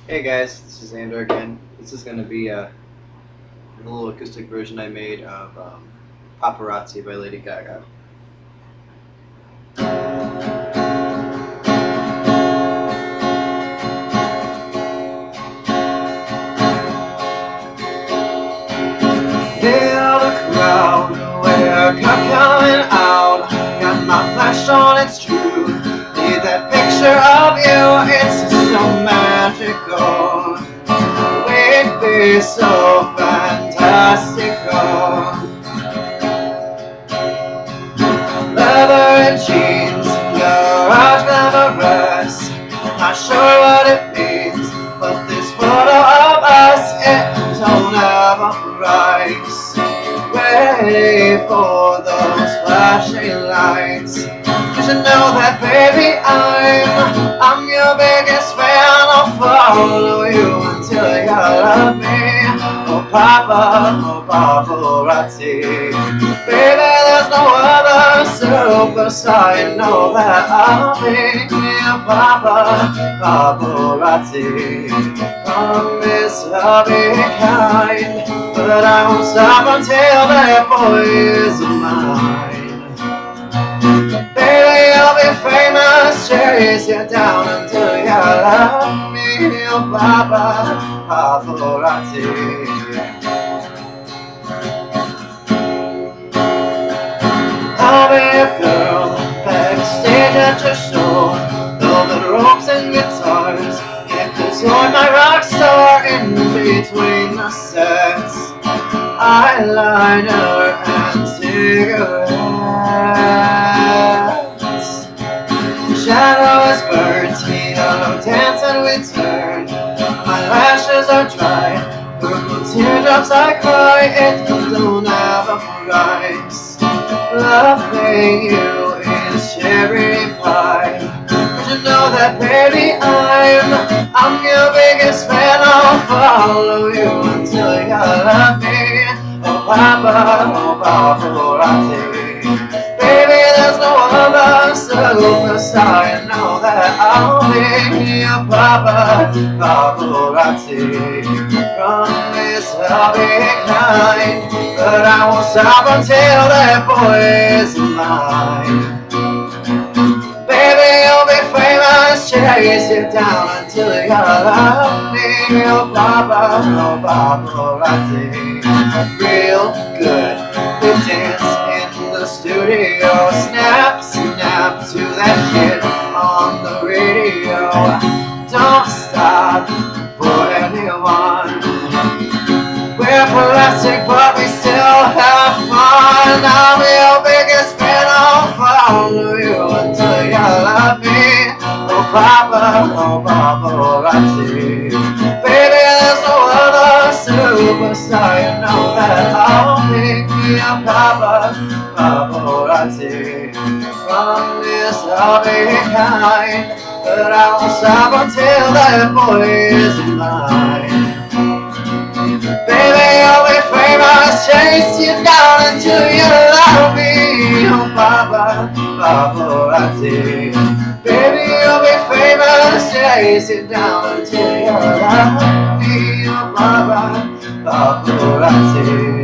Hey guys, this is Andrew again. This is going to be a little acoustic version I made of Paparazzi by Lady Gaga. Feel the crowd, we're coming out. Got my flash on, it's true. Need that picture of you, it's so magical. We'd be so fantastical. Leather and jeans, garage glamorous. Not sure what it means, but this photo of us, it don't have a price. Ready for those flashing lights. You should know that, baby, I'm your biggest fan. I'll follow you until you love me. Oh, paparazzi. Baby, there's no other superstar. You know that I'll be paparazzi. Promise I'll be kind, but I won't stop until that boy is mine. Baby, I'll be famous, chase you down until you love me. Oh, paparazzi. I'll be a girl backstage at your show, velvet ropes and guitars. Yeah, 'cause you're my rock star in between the sets. Eyeliner and cigarettes. Shadow is burnt, yellow dance and we turn. My lashes are dry, purple teardrops I cry. It don't have a price. Loving you is cherry pie. But you know that, baby, I'm your biggest fan. I'll follow you until you love me. Oh, paparazzi. Baby, there's no other superstar. You know that I'll be your paparazzi. Promise I'll be kind, but I won't stop until that boy is mine. Baby, you'll be famous, chase you down until you love me. Oh, paparazzi. Real good, we dance in the studio. Snap, snap to that kid on the radio. Don't stop for anyone. We're plastic, but we still have fun. I'm your biggest fan. I'll follow you until you love me. Oh, paparazzi. Baby, there's no other superstar. You know that I'll be a paparazzi. Promise I'll be kind, but I won't stop until that boy is mine. Baby, I'll be famous, chase you down until you love me. Oh, paparazzi. Baby, you'll be famous, chase you down until you love me. Oh, paparazzi.